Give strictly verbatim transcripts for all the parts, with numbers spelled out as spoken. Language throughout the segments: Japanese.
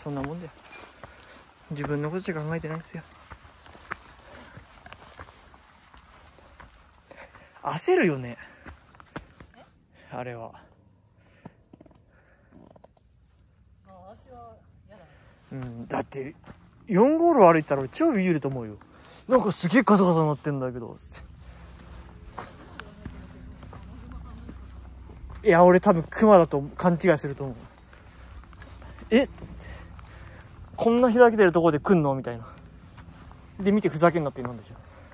そんなもんだよ。自分のことしか考えてないですよ。焦るよねあれは。 あ、足は嫌だ。 うん、だってよん号路歩いたら俺超ビビると思うよ。なんかすげえカサカサなってんだけどつって。いや俺多分クマだと勘違いすると思う。えっこんな開けてるとこで来んのみたいな。で見てふざけんなって言うんでしょ。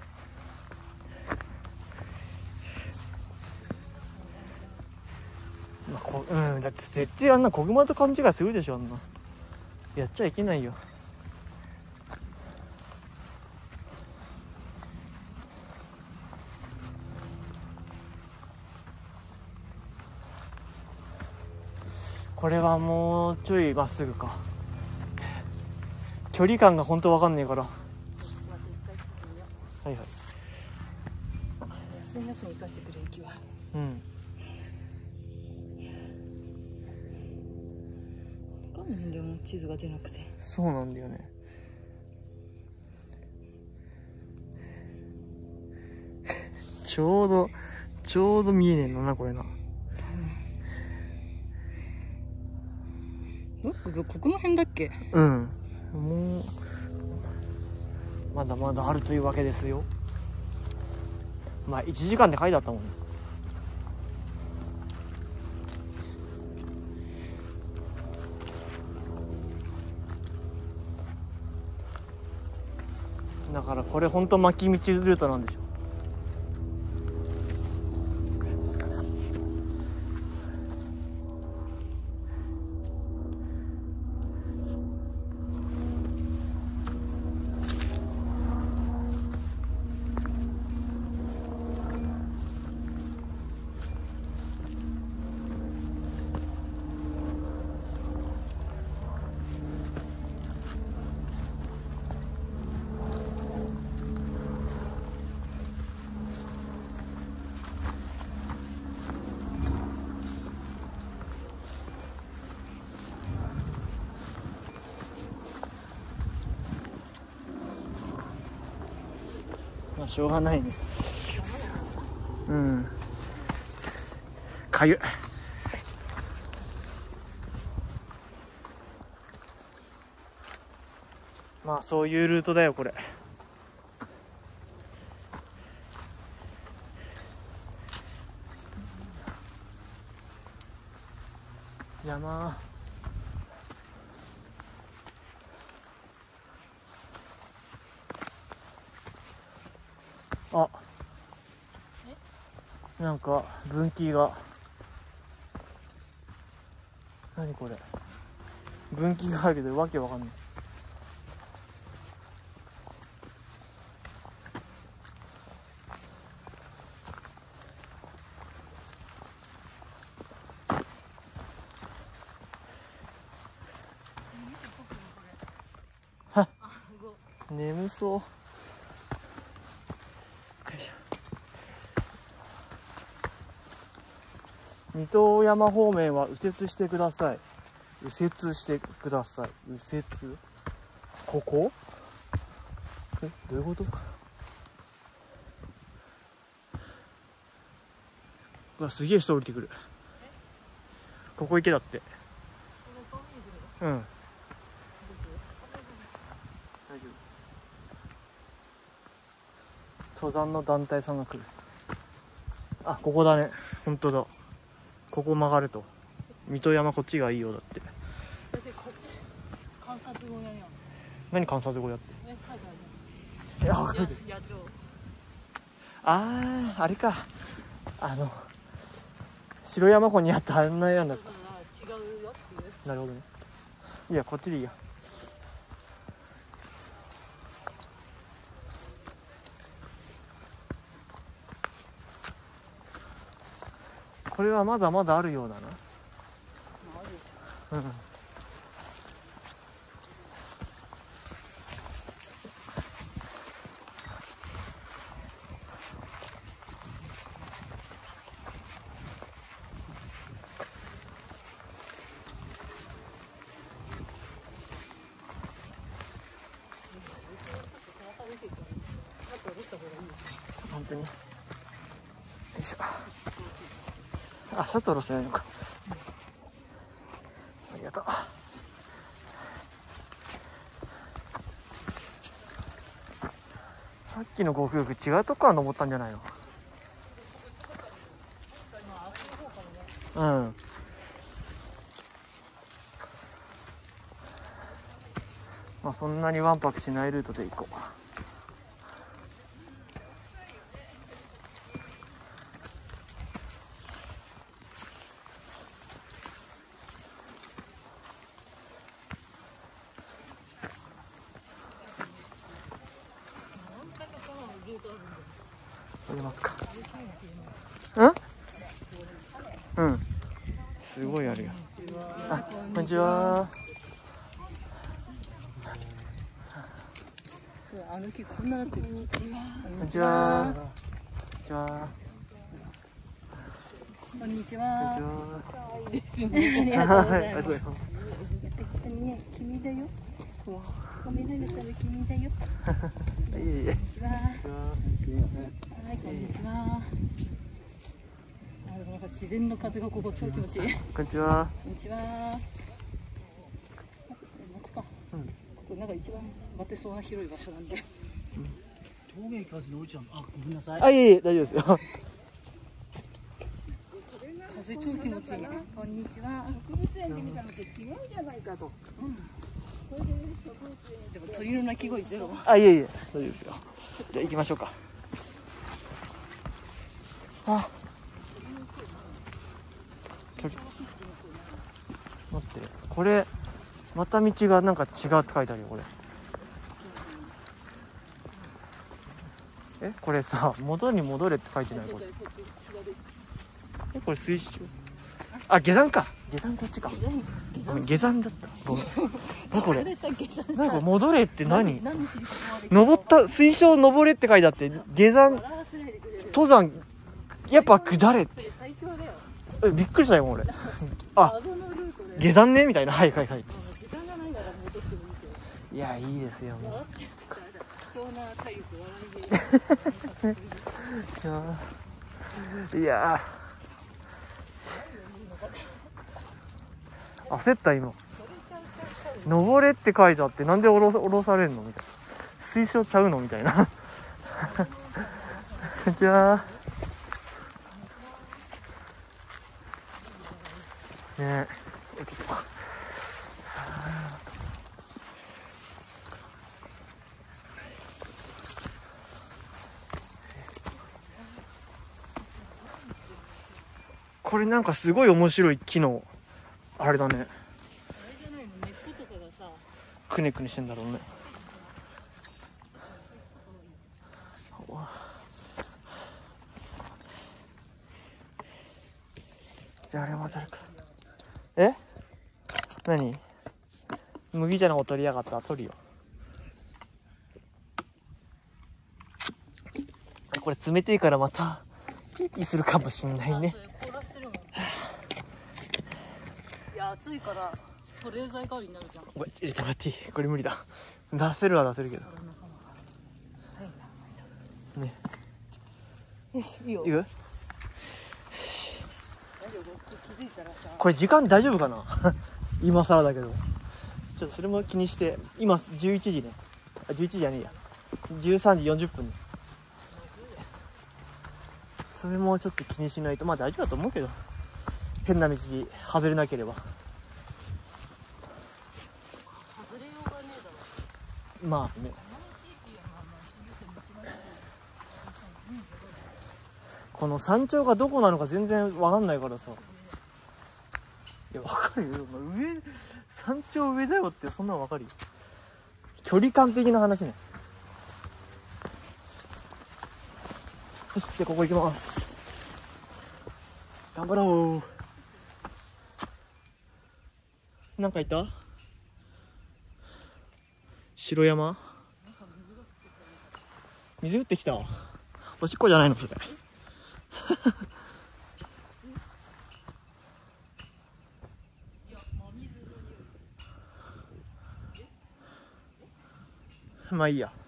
まあ、こうんだって絶対あんな子グマと勘違いするでしょ。あんなやっちゃいけないよ。これはもうちょいまっすぐか。距離感が本当わかんねえから。はいはい。 休み休み行かしてくれ駅は。 うん。 わかんないんだよもう地図が出なくて。 そうなんだよね。ちょうどちょうど見えねえのなこれな。 どこの辺だっけ。 うん。もうまだまだあるというわけですよ。まあいちじかんで書いてあったもんね。だからこれほんと巻き道ルートなんでしょ。まあしょうがないね。うんかゆっ。まあそういうルートだよこれ。山あなんか分岐が何これ分岐があるけどわけわかんない。は眠そう。よいしょ。水戸山方面は右折してください。右折してください。右折ここえどういうこと。うわすげえ人降りてくる。ここ行けだって。うん大丈夫。登山の団体さんが来る。あここだね。本当だ。ここ曲がると水戸山こっちがいいよだって。 先生こっち観察小屋やん。 何観察小屋って。 え書いてあるいやわかる。 じゃん。野鳥。 あーあれかあの白山湖にあったあんなやんだ。 そうそう違うよっていう。 なるほどね。いやこっちでいいや。これはまだまだあるようだな。 まああるでしょ。 うんに。よいしょ。あ、シャツ下ろしてないのか。ありがとう。さっきのご夫婦違うとこから登ったんじゃないの？うん。まあそんなにわんぱくしないルートで行こう。降りますか。うん。うん。すごいあるよ。あ、こんにちは。 歩きこんななってる。こんにちは。 こんにちは。 こんにちは。 こんにちは。 可愛いですね。ありがとうございます。 ありがとうございます。 ね、君だよ。ごめんなさい、君だよ。 いえいえ。 こんにちは。はい、こんにちは。あ、なんか自然の風がここ超気持ちいい。 こんにちは。 こんにちは。待つか。 うん。 ここなんか一番待てそうな広い場所なんで。 峠行かずに降りちゃうの。あ、ごめんなさい。 あ、いえいえ、大丈夫ですよ。 風超気持ちいい。こんにちは。 植物園で見たのと違うじゃないかと。うん。これで植物園。 でも鳥の鳴き声ゼロ。 あ、いえいえ、大丈夫ですよ。じゃあ行きましょうか。あ。鳥。待って、これまた道がなんか違うって書いてあるよこれ。え、これさ、元に戻れって書いてないこれ。え、これ水晶。あ、下山か。下山こっちか。ごめん、下山だった。ごめん。何これ。なんか戻れって何？登った水晶登れって書いてあって、下山登山やっぱ下れって。え、びっくりしたよ俺。あ、下山ねみたいな。はいはいはい。いや、いいですよもう。 貴重な体力笑い。 いやー、焦った今。登れって書いてあってなんで降ろ、降ろされんのみたいな。水晶ちゃうのみたいな。じゃあねえ、これなんかすごい面白い機能あれだね。 あれじゃないの、根っことかがさ、 くねくねしてんだろうね。じゃああれも当たるか。え？何？麦茶の方取りやがった。取るよ。これ冷てえからまたピーピーするかもしんないね。 凍らしてるもん。いや、暑いから保冷剤代わりになるじゃん。 おい、入れてもらっていい？これ無理だ。出せるは出せるけどね。 よし、いいよ。 いく？ 大丈夫？気づいたらさ。 これ時間大丈夫かな？今更だけどちょっとそれも気にして。今じゅういちじね。あ、じゅういちじじゃねえや、じゅうさんじよんじゅっぷんね。それもちょっと気にしないと。まあ大丈夫だと思うけど、変な道外れなければ。 外れようがねえだろ。 まあね。この山頂がどこなのか全然わかんないからさ。いや、わかるよ。上、山頂上だよってそんなのわかるよ。距離感的な話ね。よし、じゃあここ行きます。頑張ろう。なんかいた？城山？水降ってきた？おしっこじゃないのそれ。まあいいや。